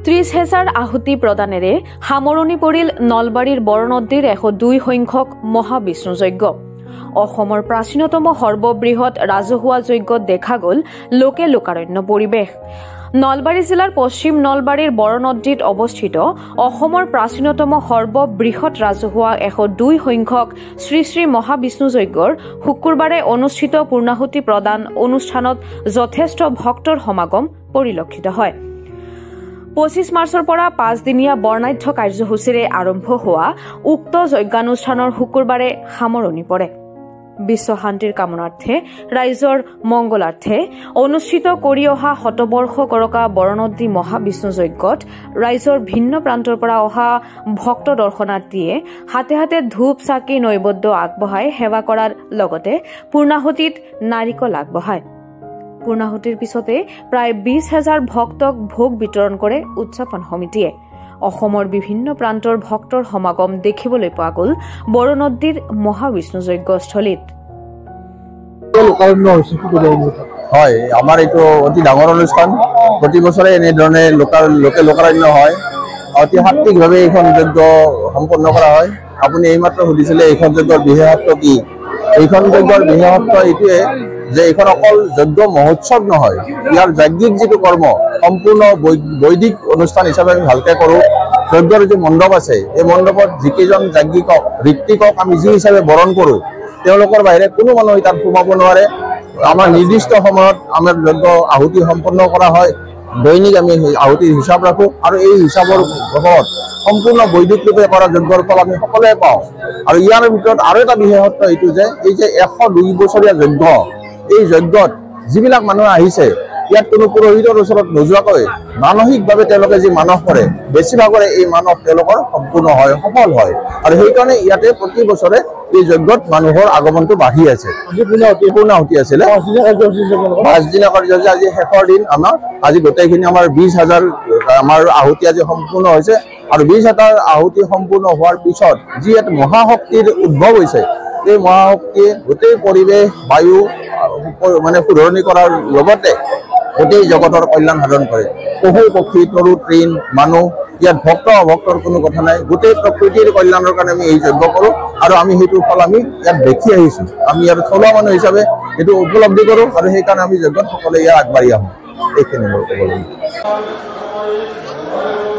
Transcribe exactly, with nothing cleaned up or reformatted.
ত্ৰিশ হেজাৰ আহুতি প্ৰদানেৰে সামৰণি পৰিল নলবাৰীৰ বৰনদীৰ এশ দুই সংখ্যক মহাবিষ্ণু যজ্ঞ। অসমৰ প্ৰাচীনতম সৰ্ববৃহৎ ৰাজহুৱা যজ্ঞত দেখা গ'ল লোকে লোকাৰণ্য পৰিৱেশ। নলবাৰী জিলাৰ পশ্চিম নলবাৰীৰ বৰনদীত অৱস্থিত অসমৰ প্ৰাচীনতম সৰ্ববৃহৎ ৰাজহুৱা এশ দুই সংখ্যক শ্ৰী শ্ৰী মহাবিষ্ণু যজ্ঞৰ শুকুৰবাৰে অনুষ্ঠিত পূৰ্ণাহুতি প্ৰদান অনুষ্ঠানত যথেষ্ট ভক্তৰ সমাগম পৰিলক্ষিত হয়। পঁচিছ মাৰ্চৰ পৰা পাঁচদিনীয়া বৰ্ণাঢ্য কাৰ্যসূচীৰে আৰম্ভ হোৱা উক্ত যজ্ঞানুষ্ঠানৰ শুকুৰবাৰে সামৰণি পৰে। বিশ্ব শান্তিৰ কামনাৰ্থে ৰাইজৰ মংগলাৰ্থে অনুষ্ঠিত কৰি অহা শতবৰ্ষ কৰকা বৰনদী মহাবিষ্ণু যজ্ঞত ৰাইজৰ ভিন্ন প্ৰান্তৰ পৰা অহা ভক্ত দৰ্শনাৰ্থীয়ে হাতে হাতে ধূপ চাকি নৈবদ্য আগবঢ়াই সেৱা কৰাৰ লগতে পূৰ্ণাহুতিত নাৰিকল আগবঢ়ায়। পূৰ্ণাহুতিৰ পিছতে প্ৰায় বিশ হাজাৰ ভক্তক ভোগ বিতৰণ কৰে উদযাপন সমিতিয়ে। অসমৰ বিভিন্ন প্ৰান্তৰ ভক্তৰ সমাগম দেখিবলৈ পোৱা গ'ল বৰনদীৰ মহাবিষ্ণু যজ্ঞস্থলীত। হয়, আমাৰ এইটো অতি ডাঙৰ অনুষ্ঠান। প্ৰতি বছৰে এনেধৰণে লোকে লোকাৰণ্য হয়। অতি সাত্বিকভাৱে এইখন যজ্ঞ সম্পন্ন কৰা হয়। আপুনি এইমাত্ৰ সুধিছিলে এইখন যজ্ঞৰ বিশেষত্ব কি? এইখন যজ্ঞৰ বিশেষত্ব এইটোৱে যে এইখন অকল যজ্ঞ মহোৎসৱ নহয়, ইয়াৰ যাজ্ঞিক যিটো কৰ্ম সম্পূৰ্ণ বৈদিক অনুষ্ঠান হিচাপে আমি ভালকে কৰোঁ। যজ্ঞৰ যি মণ্ডপ আছে, এই মণ্ডপত যিকেইজন যাজ্ঞিকক ঋত্বিকক আমি যি হিচাপে বৰণ কৰোঁ, তেওঁলোকৰ বাহিৰে কোনো মানুহ তাত সোমাব নোৱাৰে। আমাৰ নিৰ্দিষ্ট সময়ত আমাৰ যজ্ঞ আহুতি সম্পন্ন কৰা হয়। দৈনিক আমি আহুতিৰ হিচাপ ৰাখোঁ আৰু এই হিচাপৰ ফলত সম্পূৰ্ণ বৈদিক ৰূপে কৰা যজ্ঞৰ ফল আমি সকলোৱে পাওঁ। আৰু ইয়াৰ ভিতৰত আৰু এটা বিশেষত্ব এইটো যে এই যে এশ দুই বছৰীয়া যজ্ঞ, এই যজ্ঞত যিবিলাক মানুহ আহিছে, ইয়াত কোনো পুৰোহিতৰ ওচৰত নোযোৱাকৈ মানসিকভাৱে তেওঁলোকে যি মানস কৰে, বেছিভাগৰে এই মানস তেওঁলোকৰ সম্পূৰ্ণ হয়, সফল হয়। আৰু সেইকাৰণে ইয়াতে প্ৰতি বছৰে এই যজ্ঞত মানুহৰ আগমনটো বাঢ়ি আছে। পূৰ্ণাহুতি আছিলে পাঁচদিনীয়া কাৰ্যসূচী, আজি শেষৰ দিন আমাৰ। আজি গোটেইখিনি আমাৰ বিশ হাজাৰ আমাৰ আহুতি আজি সম্পূৰ্ণ হৈছে। আৰু বিশ হাজাৰ আহুতি সম্পূৰ্ণ হোৱাৰ পিছত যি এটা মহাশক্তিৰ উদ্ভৱ হৈছে, এই মহাশক্তিয়ে গোটেই পৰিৱেশ বায়ু মানে শুধৰণি কৰাৰ লগতে গোটেই জগতৰ কল্যাণ সাধন কৰে। পশু পক্ষী তৰু তৃণ মানুহ, ইয়াত ভক্ত অভক্তৰ কোনো কথা নাই। গোটেই প্ৰকৃতিৰ কল্যাণৰ কাৰণে আমি এই যজ্ঞ কৰোঁ আৰু আমি সেইটো ফল আমি ইয়াত দেখি আহিছোঁ। আমি ইয়াত থলুৱা মানুহ হিচাপে সেইটো উপলব্ধি কৰোঁ আৰু সেইকাৰণে আমি যজ্ঞত সকলোৱে ইয়াত আগবাঢ়ি আহোঁ। এইখিনি মোৰ ক'ব লাগিব।